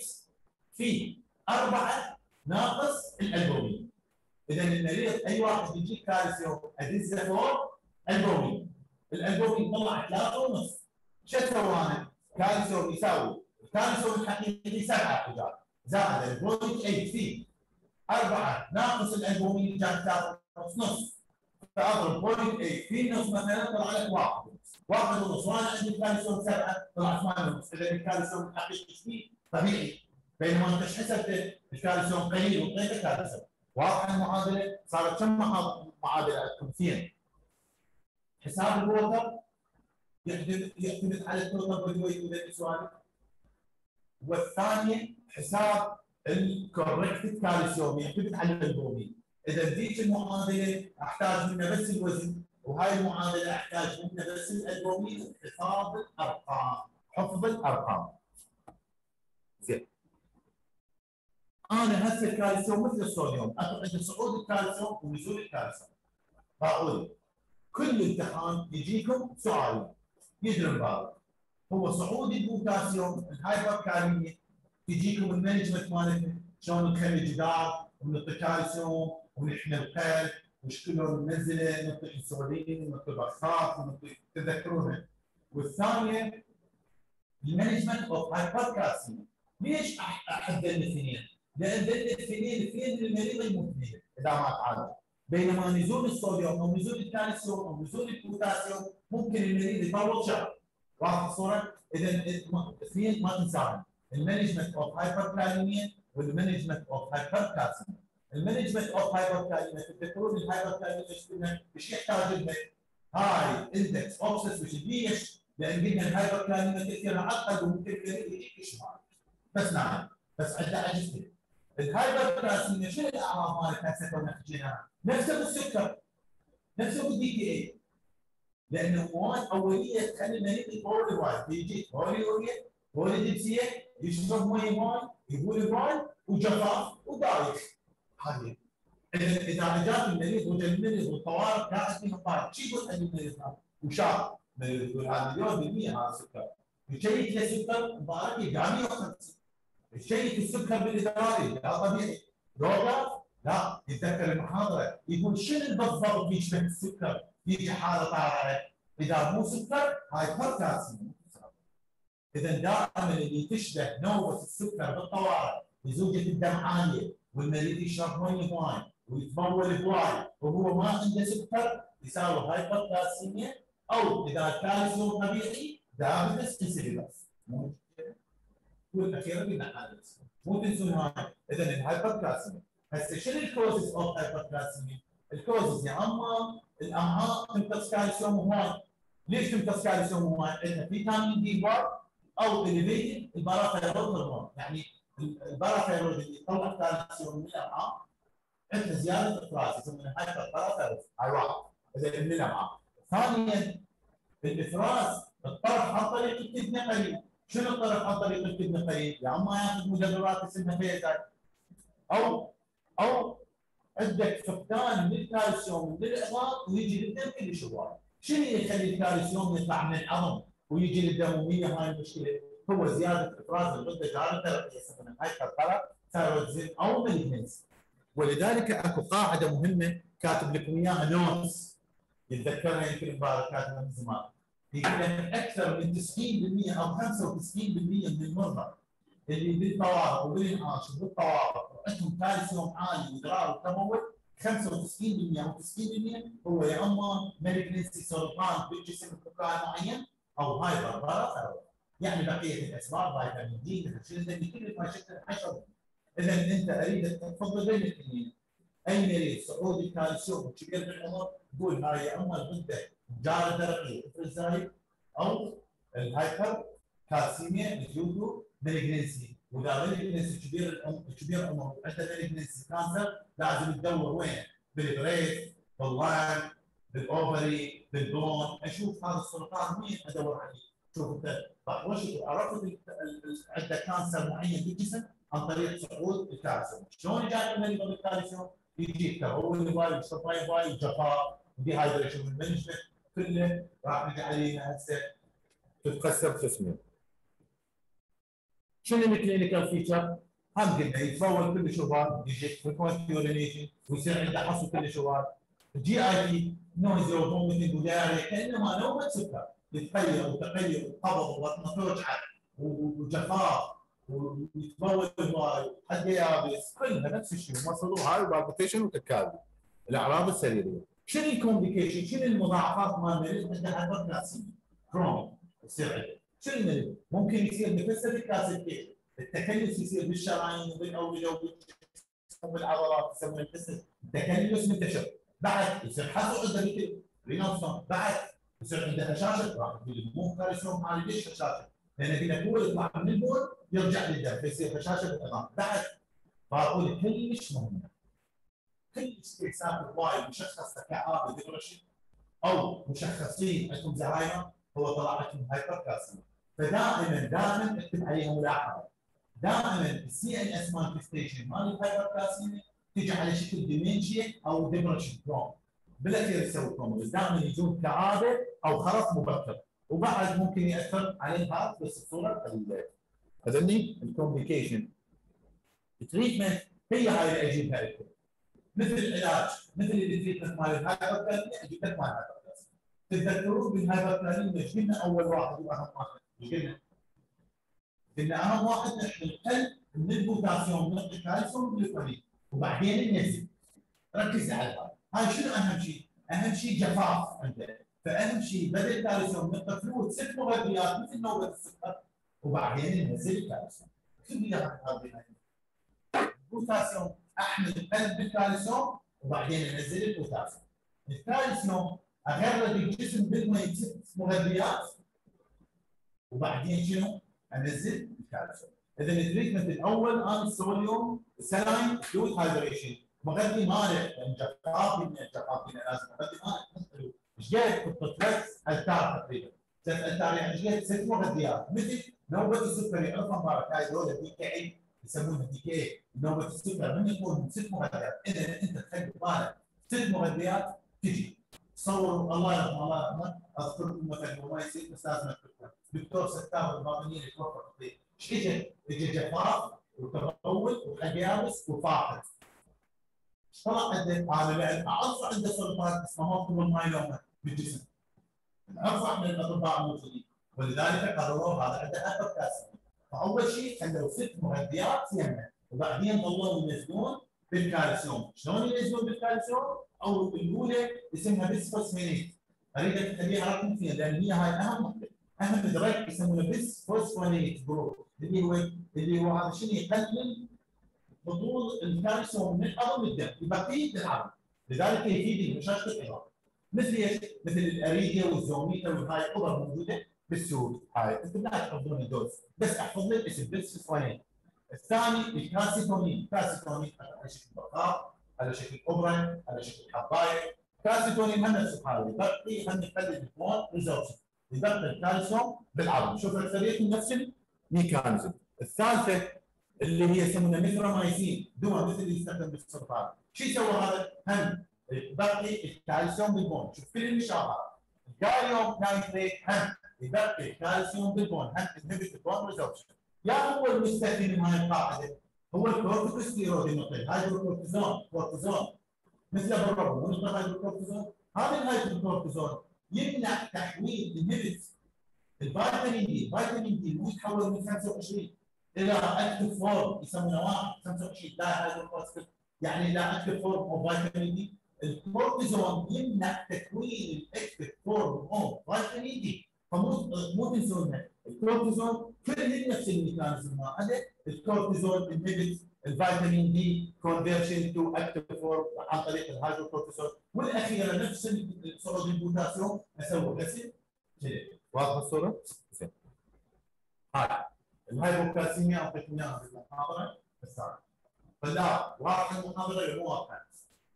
في أربعة ناقص الالبومين. اذا المريض اي واحد يجيك كالسيوم ادزه فوق البومين، الالبومين طلع ثلاثة ونص. شو سوينا؟ كالسيوم يساوي الكالسيوم الحقيقي سبعة حجار زائد صفر فاصلة ثمانية في أربعة ناقص الالبومين جاب ثلاثة ونص نص. فاضرب بوينت ثمانية في النص مثلا طلع لك واحد واحد ونص، وانا عندي الكالسيوم سبعه طلع ثمانية ونص، اذا الكالسيوم الحقيقي فيه طبيعي، بينما انت ايش حسبت؟ الكالسيوم قليل وعطيته كالسيوم. واضحه المعادله؟ صارت كم معادله عندكم؟ اثنين. حساب الوتر يعتمد يعتمد على التوتال بودي ويت وذا السؤال، والثانيه حساب الكوركتد كالسيوم يعتمد على البروتين. اذا ذيك المعادله احتاج منها بس الوزن، وهاي المعادله احتاج منها بس البروتين، حساب الارقام، حفظ الارقام. زين. انا هسه الكالسيوم مثل الصوديوم، اكو عندي صعود الكالسيوم ونزول الكالسيوم. بقول كل امتحان يجيكم سؤال يدري بالك، هو صعود البوتاسيوم الهايبر كاليميا، تجيكم المانجمنت مالته شلون نخلي جدار ونعطي كالسيوم ونحمي القلب وش كلهم ننزله نعطي انسولين ونعطي بخاخ ونعطي، تذكرونها. والثانيه المانجمنت اوف هايبر كالسيميا. ليش احدد الاثنين؟ لان الاثنين اثنين للمريض المثنين اذا ما تعالج، بينما نزول الصوديوم او نزول الكالسيوم او نزول البوتاسيوم ممكن المريض يطول شهر. واضح الصوره؟ اذا اثنين ما تنساهم، المانجمنت اوف هايبر كاليميا والمانجمنت اوف هايبر كالسيميا. المانجمنت اوف هايبر كاليميا تذكرون الهايبر كاليميا ايش قلنا؟ ايش يحتاج لها؟ هاي اندكس اوبسس. ليش؟ لان قلنا الهايبر كاليميا تاثيرها عقد وممكن المريض يجيك اشمال. بس نعم بس عنده عجزتين. الهايبر كالسيميا شنو الاعراض مالتها هسه كنا حكيناها؟ نفسه بالسكر، نفسه بالدي كي اي، لانه مواد اوليه تخلي المريض يطول هواي، يجي بوليوريا، بوليديبسيا، يشرب مي هواي، يقول هواي وجفاف ودايخ. هذه اذا اذا اجاك المريض وجا المريض والطوارئ قاعد فيها طارق، شو يقول عن المريض هذا؟ وشاف المريض يقول هذا مليون بالمية هذا سكر، يشيك له سكر مبارك يلقى مية وخمسين، يشيك السكر بالادراري لا طبيعي، لوغا لا يتذكر المحاضره يقول شنو بالضبط يشبه السكر؟ يجي حاله طارئه، اذا مو سكر هايبر كالسيميا. اذا دائما اللي تشبه نوبه السكر بالطوارئ لزوجه الدم عاليه والمريض يشرب مي هواي ويتبول هواي وهو ما عنده سكر يساوي هايبر كالسيميا، او اذا الكالسيوم طبيعي دايابيتس انسيلولاس. مو مشكله. والاخيره بالنحاس مو تنسون هاي. اذا الهايبر كالسيميا هسه شنو الكوزز اوف هايبر كالسيميا؟ الكوزز يا اما الامعاء تمتص كالسيوم هواي. ليش تمتص كالسيوم هواي؟ عندنا فيتامين دي واحد او اليفيتد الباراثايرويد هرمون، يعني الباراثايرويد اللي يطلع كالسيوم من الامعاء عندنا زياده افراز يسمونها هايبر باراثايرويد، هاي واحد اذا من الامعاء. ثانيا الافراز الطرح عن طريق الكدنه قليل. شنو الطرح عن طريق الكدنه قليل؟ يا اما ياخذ مجربات اسمها فيزايد او او عندك فقدان للكالسيوم من العظام ويجي للدم كلش هواي. شنو اللي يخلي الكالسيوم يطلع من العظم ويجي للدم وهي هاي المشكله؟ هو زياده افراز الغده الجانبيه يسمونها هايبر ثايرويدزم او مالجنسي. ولذلك اكو قاعده مهمه كاتب لكم اياها نوتس يتذكرها يمكن مبارك كاتبها من زمان. يقول لك اكثر من تسعين بالمئة او خمسة وتسعين بالمئة من المرضى اللي بالطوارئ وبالانعاش وبالطوارئ عندهم كالسيوم عالي وادرار وتمول خمسة وتسعين بالمئة او تسعين بالمئة هو يا اما مالجنسي سرطان بالجسم بمكان معين او هايبر باراثايرويد. يعني بقيه الاسباب فيتامين دي مثل كل ما شكل حشر. اذا انت اريدك تفضل بين الاثنين. اي مريض صعود الكالسيوم كبير بالعمر تقول هاي يا اما الغده جاره درقيه افرازايد او الهايبر كالسيميا بتجوده مالجنسي. واذا مالجنسي كبير العمر كبير العمر عنده مالجنسي كانسر لازم تدور وين؟ بالبريس، باللاين، بالاوفري، بالبون، اشوف هذا السرطان مين ادور عليه. شوف انت وش عرفت عنده كانسر معين بالجسم عن طريق صعود الكالسيوم. شلون جاي المريض بالكالسيوم؟ يجيك تبول هواي يشرب مي هواي جفاف وديهايدريشن والمانجمنت كله راح نجي علينا هسه تتقسم قسمين. شنو الكلينيكال فيتشر؟ هم قلنا يتفول كل شوال يجيك فريكونت يورينيشن ويصير عنده حصو كل شوال. الجي اي تي نوزي وفوميتنج ودياريا كانما نوبه سكر يتقيأ وتقيؤ وقبض وبطنه توجعه وجفاف ويتبول هواي حتى يابس كلها نفس الشيء وصلوا هاي بالبيتيشن وتكالي الاعراض السريريه. شنو الكومبليكيشن؟ شنو المضاعفات مال المريض عنده هايبركالسيميا؟ كرونيك يصير عنده. شنو المريض؟ ممكن يصير نفسه كلاسيفيكيشن، التكلس يصير بالشرايين وبالاوعيه وبالعضلات يسمونه التكلس، تكلس منتشر. بعد يصير حصو عنده رينوسون، بعد يصير عنده هشاشه، راح يقول مو كالسيوم عالي. ليش هشاشه؟ لان قلنا هو يطلع من البول يرجع للدم فيصير هشاشه بالعظام. بعد فاقول كلش مهمه، كل استئساف الوايد مشخص كآبه ديبرشن او مشخصين عندهم زهايمر هو طلع عندهم هايبركالسيميا. فدائما دائما اكتب عليها ملاحظه، دائما السي ان اس مانيفستيشن مال الهايبركالسيميا تجي على شكل ديمنشيا او ديبرشن كروم بلا كير يسوي كروم، بس دائما يجون كآبه او خرف مبكر، وبعد ممكن ياثر على الهارت بس بصوره قليله. هذني الكومبليكيشن. التريتمنت هي هاي اللي اجيبها لكم. مثل العلاج مثل التريتمنت مال الهايبركالسيميا اجيب لك مال الهايبركالسيميا. تتذكرون بالهايبركالسيميا ايش قلنا اول واحد واهم واحد؟ ايش قلنا؟ قلنا اهم واحد نحن نقل من البوتاسيوم نعطي كالسيوم بالفريق وبعدين ننزل. ركز على هذا. هاي شنو اهم شيء؟ اهم شيء جفاف عندنا، فاهم شيء بدل الكالسيوم نقطه فلويد ست مغذيات مثل نوبه السكر وبعدين ننزل الكالسيوم. شو بدي هذه البوتاسيوم احمل قلب بالكالسيوم وبعدين انزل البوتاسيوم. الكالسيوم اغرد الجسم بالماء ست مغذيات وبعدين شنو؟ انزل الكالسيوم. اذا التريتمنت الاول انا الصوديوم سلاين فلويد هايدريشن مغذي مالح لان جفافي من الجفافين لازم مغذي مالح. ايش قد حط ثلاث التار تقريبا، ثلاث التار يعني ايش قد؟ ست مغذيات مثل نوبه السكري عرفها مبارك هاي دول دي كي يسمونها دي كي نوبه السكر من يكون ست مغذيات. اذا انت تخلي بالك ست مغذيات تجي تصوروا الله يرحمه الله يرحمه اذكركم مثلا وما يصير بس لازم اذكركم دكتور ستار الباطنيه توفى قبل ايش اجى؟ اجى جفاف وتطول وحق يابس وفاقد. طلع عنده هذا لان اعرف عنده سرطان اسمه مالتيبل مايلوما بالجسم. ارفع من الاطباء الموجودين ولذلك قرروا هذا عنده هايبركالسيميا. فاول شيء خلوا ست مغذيات يمه وبعدين ظلوا ينزلون بالكالسيوم. شلون ينزلون بالكالسيوم؟ او الاولى اسمها بيسفوسفونيت. اريدك تخليها رقم اثنين لان هي هاي اهم وحده. اهم دراج يسمونه بيسفوسفونيت جروب اللي هو اللي هو هذا شنو يقلل هطول الكالسيوم من العظم للدم يبقيه للعظم. لذلك يفيد مشاكل العظام. مثل ايش؟ مثل الاريديا والزوميتا والهاي القبر موجوده بالسوق هاي انتم لا تحفظون الدوز بس احفظ لي اسم بيسفوسفونيت. الثاني الكاسيتونين، الكاسيتونين على شكل بقاء، على شكل ابره، على شكل حبايه. كاسيتونين هم نفس الحاله يبقي هم يقلل البون ريزورسز يبقي الكالسيوم بالعظم. شوف اكثريتهم نفس الميكانيزم. الثالثه اللي هي يسمونها ميثرامايسين دواء مثل اللي يستخدم بالسرطان. شو يسوي هذا؟ هم يبقي الكالسيوم بالبون. شوف كل المشابهات. الكاليوم نايتريت هم يبقي الكالسيوم بالبون هم انهبت البون ريزوربشن. يا هو المستفيد من هاي القاعده هو الكورتيكوستيرويد النقطه الهيدروكورتيزون كورتيزون مثل بالربو ونقطه الهيدروكورتيزون. هذا الهيدروكورتيزون يمنع تحويل انهبت الفيتامين دي. الفيتامين دي مو يتحول من خمسة وعشرين الى اكتف فورم يسمونه واحد خمسة وعشرين لا هيدروكورتيزون يعني الى اكتف فورم اوف فيتامين دي. الكورتيزون يمنع تكوين الاكتف فورم اوف فيتامين دي. فمو مو تنسونها الكورتيزون كل نفس الميكانيزم هذا. الكورتيزون انهبت الفيتامين دي كونفرشن تو اكتف فورم عن طريق الهيدروكورتيزون. والاخيره نفس صوره البوتاسيوم اسوي غسل كذا. واضحه الصوره؟ زين. هاي الهايبوكالسيميا اعطيتكم اياها في المحاضره السابقه. فلا واضحه المحاضره ولا مو واضحه؟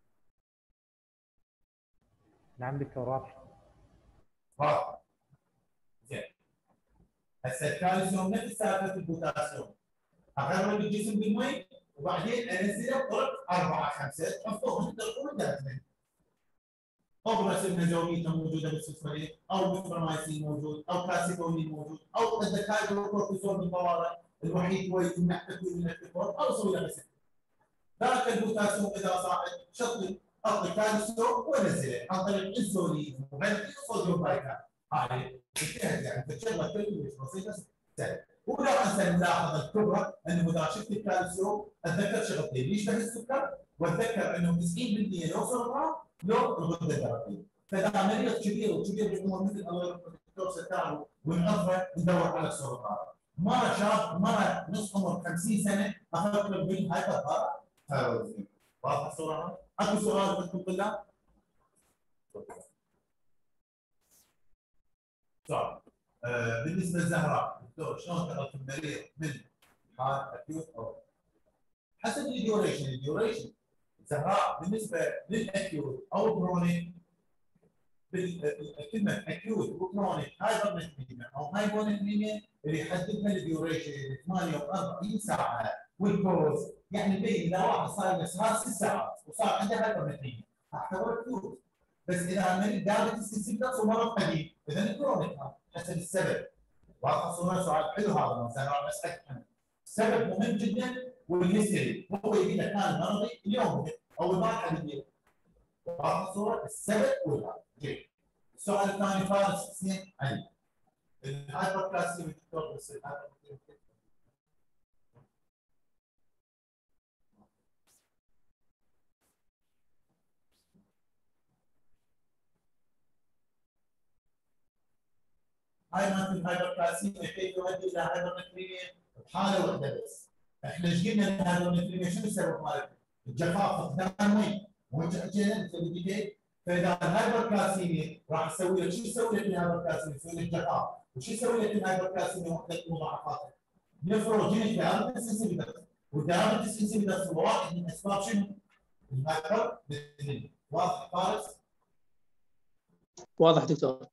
نعم دكتور واضح. واضحه. زين. هسه الكالسيوم نفس سالفه البوتاسيوم. اغرب الجسم بالمي وبعدين انزله بطرق اربعه خمسه حفظوهم تلقون دائما. او اسمها زوميتا موجوده بالسلفونيت او ميثرامايسين موجود او كاسيتونين موجود او الهيدروكورتيزون بالطوارئ الوحيد هو يمنع تكوين الاكتفور او سوي له غسيل. ذاك البوتاسيوم اذا صاعد شطي اعطي كالسيوم ونزله عن طريق الانسولين وغير صوديوم بايكارب. هاي تنتهي يعني تشغل كل بسيطه سهله. ولا انسى الملاحظه الكبرى انه اذا شفت الكالسيوم اتذكر شغلتين ليش به السكر واتذكر انه تسعين بالمئة لو سرطان لو الغده الدرقيه. فاذا مريض كبير وكبير بالعمر مثل الله يرحمه الدكتور ستار ونعرفه ندور على السرطان. مره شاب مره نص عمر خمسين سنه افكر بالهايبر ثايرويدزم. واضحه الصوره؟ اكو سؤال عندكم طلاب؟ سؤال. آه بالنسبه للزهراء دكتور شلون تعرف المريض من حال اكيوت او حسب الديوريشن الديوريشن زهراء بالنسبه للاكيوت او الكرونيك كلمه اكيوت وكرونيك هايبرنتريميا او هايبونتريميا اللي يحددها الديوريشن ثمانية وأربعين ساعه والكوز يعني بين اذا واحد صار له صار ست ساعات وصار عنده هايبرنتريميا اعتبره اكيوت. بس اذا المريض دايابيتس انسيبيتس ومرض قديم اذا كرونيك حسب السبب. واضح الصوره؟ سؤال حلو هذا زهراء اسالك عنه. السبب مهم جدا والهيستوري هو يبي لك كان مرضي اليوم او البارحه بالليل. واضح الصوره؟ السبب والهذا. جيد. السؤال الثاني فارس حسين علي. الهايبر كلاسيميك دكتور بس هاي ما في هايبر كلاسيميا كيف يؤدي الى هايبرنتريميا بحاله واحده بس. احنا ايش قلنا الهايبرنتريميا شنو السبب مالته؟ الجفاف فقدان المي مو جينا نسوي كيف؟ فاذا الهايبر كلاسيميا راح يسوي لك شو يسوي لك الهايبر كلاسيميا؟ يسوي لك جفاف، وشو يسوي لك الهايبر كلاسيميا وحده مضاعفاتها؟ نفروجينيك دايابيتس انسيبيتس، والدايابيتس انسيبيتس هو واحد من اسباب شنو؟ الهايبر نتريميا. واضح فارس؟ واضح دكتور.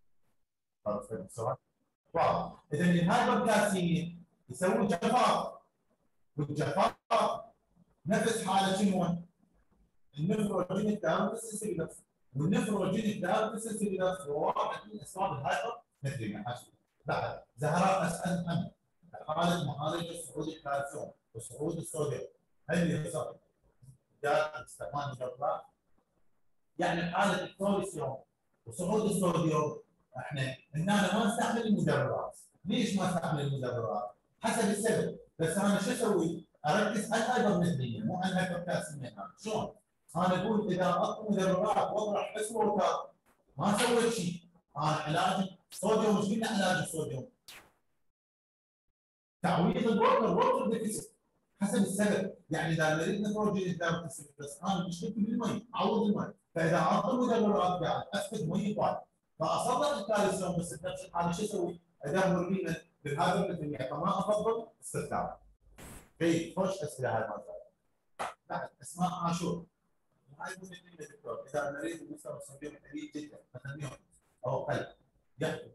واضح. اذا الهايبر كلاسيميا يسوي جفاف، والجفاف نفس حاله شنو؟ النفروجينيك دايابيتس انسيبيتس، والنفروجينيك دايابيتس انسيبيتس هو واحد من اسباب الهايبر نتريميا. بعد زهراء اسال عنه حاله معالجه صعود الكالسيوم وصعود الصوديوم هل يصير جاء استخدام الجرات؟ يعني حاله الكالسيوم وصعود الصوديوم احنا هنا ما نستعمل المدررات. ليش ما نستعمل المدررات؟ حسب السبب. بس انا شو اسوي؟ اركز على الهايبرنتريميا مو على الهايبركالسيميا. شلون؟ انا اقول اذا اكو مدررات واطرح اسمه ما سويت شيء. انا علاج الصوديوم مش قلنا علاج الصوديوم؟ تعويض الوتر ووتر ديفيسيت حسب السبب. يعني اذا المريض نفروجين دايابيتس بس انا مشكلتي بالمي اعوض المي، فاذا اعطي مدررات قاعد افقد مي وايد فاصلح الكالسيوم بس بنفس الحاله شو اسوي؟ ادمر بينا بالهايبرنتريميا فما افضل استخدامه. جيد خوش اسئله هاي ما بعد اسماء عاشور. هاي مو دكتور اذا المريض مستوى الصوديوم قليل جدا مثلا يوم او قل يحدث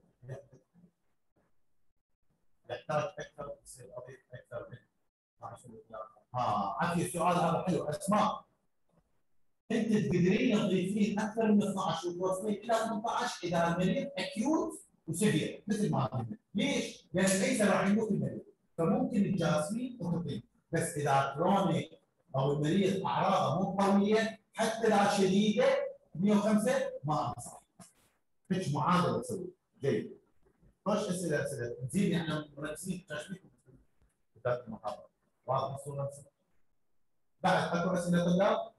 يحتاج اكثر يصير اضيف اكثر من ها عندي السؤال هذا حلو. اسماء انت تقدرين تضيفين اكثر من اثنعش وتوصلين الى ثمانية عشر اذا المريض اكيوت وسيفير مثل ما قلنا. ليش؟ لان ليس راح يموت المريض فممكن تجاسمين وتضيف. بس اذا كرونيك او المريض اعراضه مو قويه حتى لا شديده مئة وخمسة ما انصح. هيك معادله تسوي. جيد. خوش اسئله اسئله نزيد احنا مركزين تشبيككم في المحاضره. واضح الصوره؟ بعد اكو اسئله طلاب؟